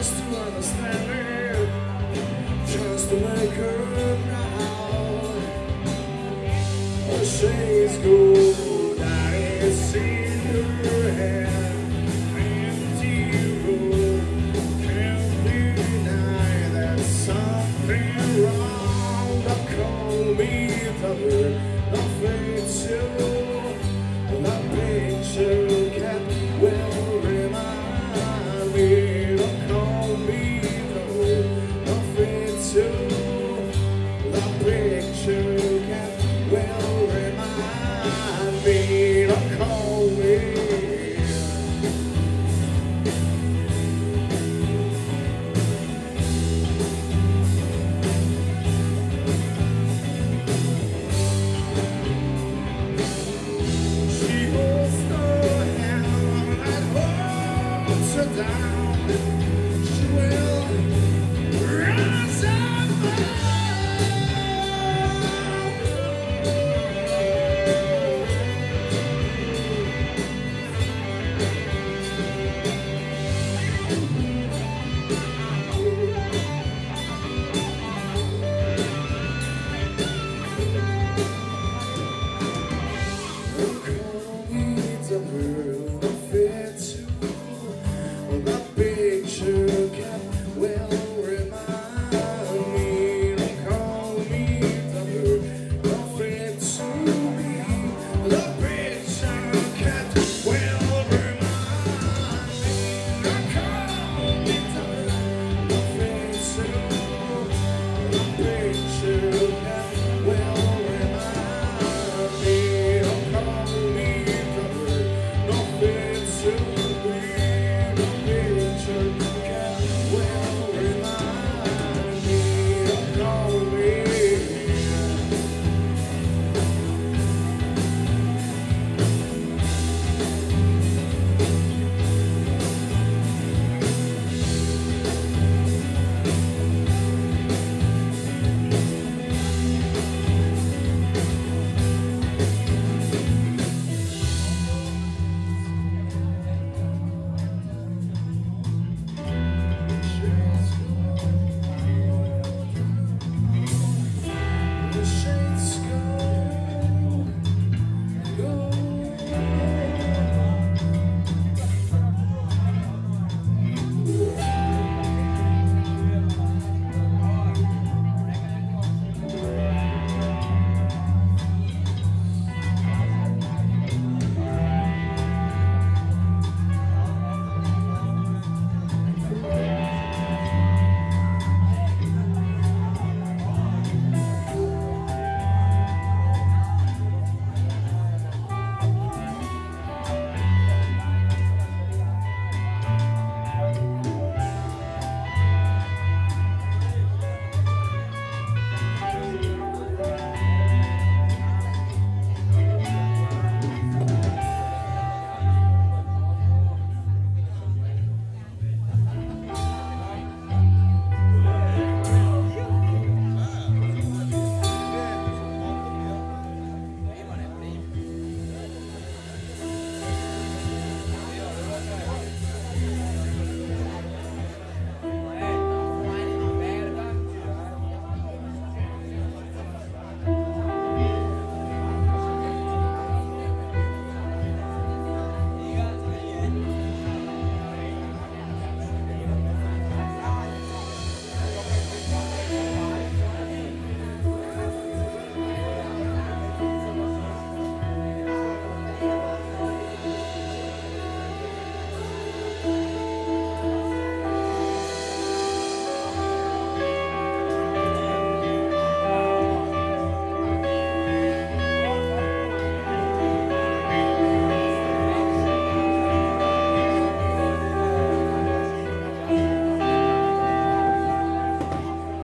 tries to understand it, tries to make her proud. Her shades go down and see her head. Empty room, can't deny that something wrong. Don't call me the word, nothing to. The picture kept will remind me. Don't call me the nothing to. The picture kept will remind me. Don't call me. Down, she will rise and the picture kept well.